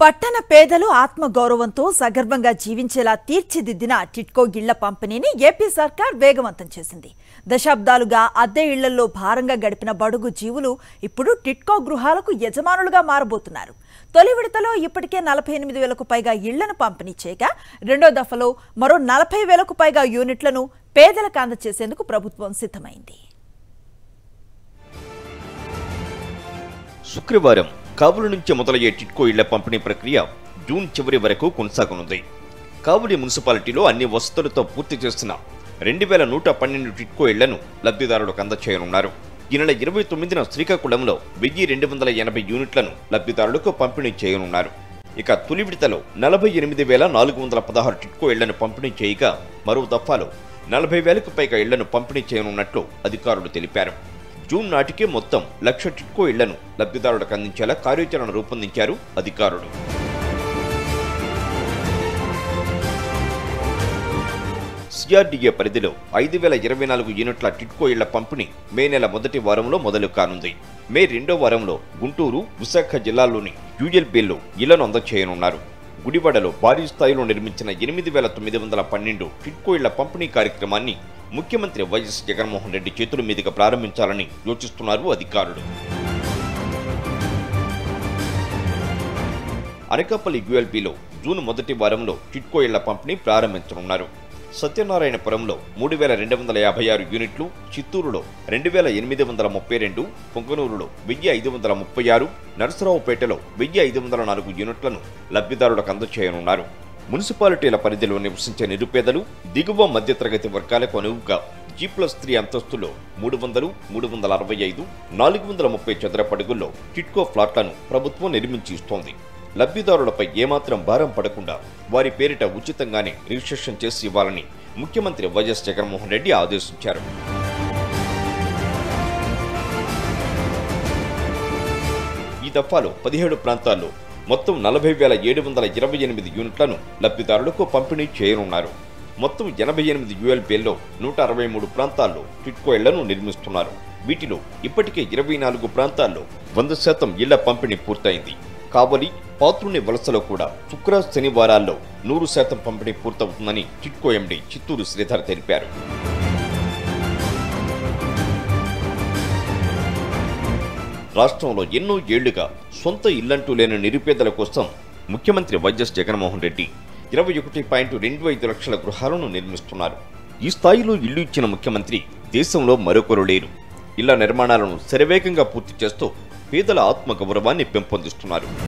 పట్టణ పేదలు ఆత్మగౌరవంతో సగర్వంగా జీవించేలా తీర్చిదిద్దిన టిట్కో ఇళ్ల పంపిణీని ఏపీ సర్కార్ వేగవంతం చేసింది. దశాబ్దాలుగా అద్దె ఇళ్లలో భారంగా గడిపిన బడుగు జీవులు ఇప్పుడు టిట్కో గృహాలకు యజమానులుగా మారబోతున్నారు. తొలి విడతలో ఇప్పటికే 48,000కు పైగా ఇళ్లను పంపిణీ చేయగా రెండో దఫలో మరో 40,000కు పైగా యూనిట్లను పేదలకు అందజేసేందుకు ప్రభుత్వం సిద్ధమైంది. శుక్రవారం కావలి నుంచి మొదలయ్యే టిట్కో ఇళ్ల పంపిణీ ప్రక్రియ జూన్ చివరి వరకు కొనసాగనుంది. కావలి మున్సిపాలిటీలో అన్ని వసతులతో పూర్తి చేసిన 2,112 టిట్కో ఇళ్లను లబ్ధిదారులకు అందజేయనున్నారు. ఈ నెల 29న శ్రీకాకుళంలో 1,280 యూనిట్లను లబ్ధిదారులకు పంపిణీ చేయనున్నారు. ఇక తొలి విడతలో 48,416 టిట్కో ఇళ్లను పంపిణీ చేయగా మరో దఫాలో 40,000కు పైగా ఇళ్లను పంపిణీ చేయనున్నట్లు అధికారులు తెలిపారు. జూన్ నాటికే మొత్తం 1,00,000 టిట్కో ఇళ్లను లబ్ధిదారులకు అందించేలా కార్యాచరణ రూపొందించారు అధికారులు. సిఆర్డీఏ పరిధిలో 5,024 యూనిట్ల టిట్కో ఇళ్ల పంపిణీ మే నెల మొదటి వారంలో మొదలు కానుంది. మే రెండో వారంలో గుంటూరు, విశాఖ జిల్లాల్లోని యూఎల్బీలో ఇళ్లను అందజేయనున్నారు. గుడివాడలో భారీ స్థాయిలో నిర్మించిన 8,912 టిట్కో ఇళ్ల పంపిణీ కార్యక్రమాన్ని ముఖ్యమంత్రి వైఎస్ జగన్మోహన్ రెడ్డి చేతుల మీదుగా ప్రారంభించాలని యోచిస్తున్నారు అధికారులు. అనకాపల్లి యూఎల్బీలో జూన్ మొదటి వారంలో టిట్కో ఇళ్ల పంపిణీ ప్రారంభించనున్నారు. సత్యనారాయణపురంలో 3,256 యూనిట్లు, చిత్తూరులో 2,832, పొంగనూరులో 1,536, నరసరావుపేటలో 1,504 యూనిట్లను లబ్ధిదారులకు అందజేయనున్నారు. మున్సిపాలిటీల పరిధిలో నివసించే నిరుపేదలు, దిగువ మధ్యతరగతి వర్గాలకు అనువుగా G+3 అంతస్తులో 300, 365, 430 చదరపు అడుగుల్లో టిట్కో ఫ్లాట్లను ప్రభుత్వం నిర్మించి ఇస్తోంది. లబ్ధిదారులపై ఏమాత్రం భారం పడకుండా వారి పేరిట ఉచితంగానే రిజిస్ట్రేషన్ చేసి ఇవ్వాలని ముఖ్యమంత్రి వైఎస్ జగన్మోహన్ రెడ్డి ఆదేశించారు. ఈ దఫాలో 17 ప్రాంతాల్లో మొత్తం 40,728 యూనిట్లను లబ్ధిదారులకు పంపిణీ చేయనున్నారు. మొత్తం 88 యూఎల్బీల్లో 163 ప్రాంతాల్లో టిట్కో ఇళ్లను నిర్మిస్తున్నారు. వీటిలో ఇప్పటికే 24 ప్రాంతాల్లో 100% ఇళ్ల పంపిణీ పూర్తయింది. కావలి, పాత్రుని వలసలో కూడా శుక్ర, శనివారాల్లో 100% పంపిణీ పూర్తవుతుందని టిట్కో ఎండీ చిత్తూరు శ్రీధర్ తెలిపారు. రాష్ట్రంలో ఎన్నో ఏళ్లుగా సొంత ఇల్లంటూ లేని నిరుపేదల కోసం ముఖ్యమంత్రి వైఎస్ జగన్మోహన్ రెడ్డి 21.25 లక్షల గృహాలను నిర్మిస్తున్నారు. ఈ స్థాయిలో ఇల్లు ఇచ్చిన ముఖ్యమంత్రి దేశంలో మరొకరు లేరు. ఇళ్ల నిర్మాణాలను శరవేగంగా పూర్తి చేస్తూ పేదల ఆత్మగౌరవాన్ని పెంపొందిస్తున్నారు.